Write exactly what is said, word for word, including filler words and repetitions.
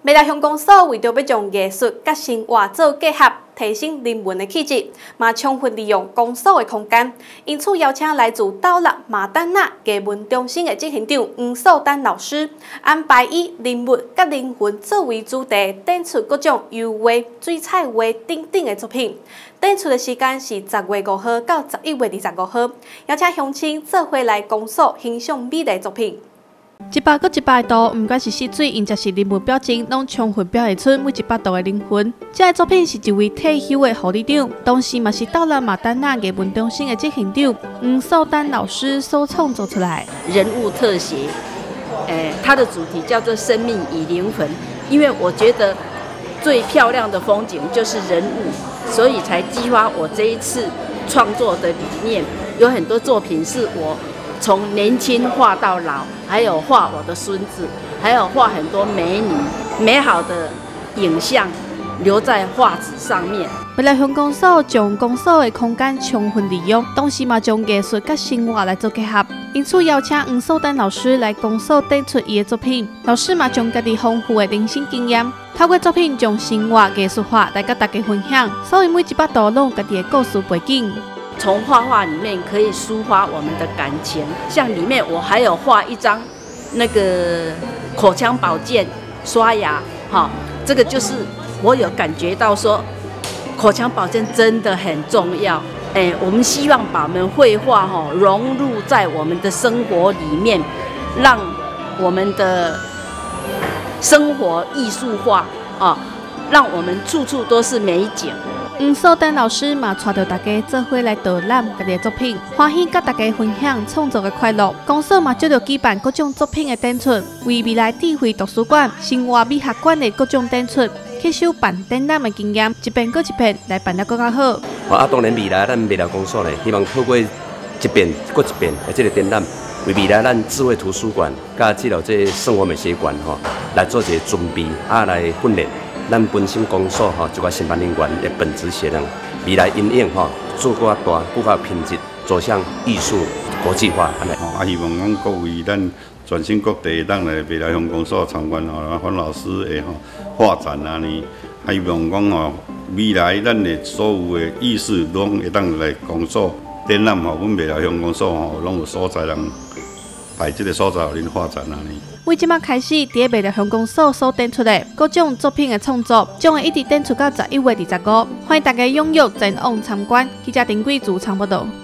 未来乡公所为着要将艺术甲生活做结合，提升人文的气质，嘛充分利用公所的空间，因此邀请来自斗六马丹那艺文中心的执行长黄素丹老师，安排以人物甲灵魂作为主题，展出各种油画、水彩画等等的作品。展出的时间是十月五号到十一月二十五号，邀请乡亲做伙来公所欣赏美丽作品。一百搁一百度，不管是戏水，因则是人物表情，拢充分表现出每一百度的灵魂。这个作品是一位退休的护理长，同时嘛是斗六马丹那艺文中心的执行长黄素丹老师所创作出来。 人物特写，诶，它的主题叫做“生命与灵魂”，因为我觉得最漂亮的风景就是人物，所以才激发我这一次创作的理念。有很多作品是我从年轻画到老，还有画我的孙子，还有画很多美女，美好的影像留在画纸上面。 未来乡公所将公所的空间充分利用，同时嘛将艺术甲生活来做结合，因此邀请黄素丹老师来公所展出伊的作品。老师嘛将家己丰富的人生经验，透过作品将生活艺术化来甲大家分享，所以每一百度拢有家己的故事背景。 从画画里面可以抒发我们的感情，像里面我还有画一张那个口腔保健刷牙，哈，这个就是我有感觉到说，口腔保健真的很重要。哎，我们希望把我们绘画哈融入在我们的生活里面，让我们的生活艺术化啊，让我们处处都是美景。 黄素丹老师嘛，带着大家做伙来导览家己的作品，欢喜甲大家分享创作的快乐。公所嘛，接着举办各种作品的展出，为未来智慧图书馆、生活美学馆的各种展出，吸收办展览的经验，一遍搁一遍来办得更加好。 啊，当然未来咱未来公所咧，希望透过一遍搁一遍的这个展览，为未来咱智慧图书馆甲这个这生活美学馆吼，来做一个准备，啊来训练。咱本身公所吼，一个承办人员的本职学能，未来因应吼做更大、更加品质，走向艺术国际化。安尼， 啊，希望讲各位咱全省各地当来未来乡公所参观吼，黄老师的吼画展啊呢，希望讲吼未来咱的所有的艺术拢会当来公所展览吼，阮未来乡公所吼拢有所在人摆这个所在互恁发展啊呢。 为即马开始，伫未来乡公所所展出的各种作品的创作，将会一直展出到十一月二十五。欢迎大家踊跃前往参观。记者丁贵自长报道。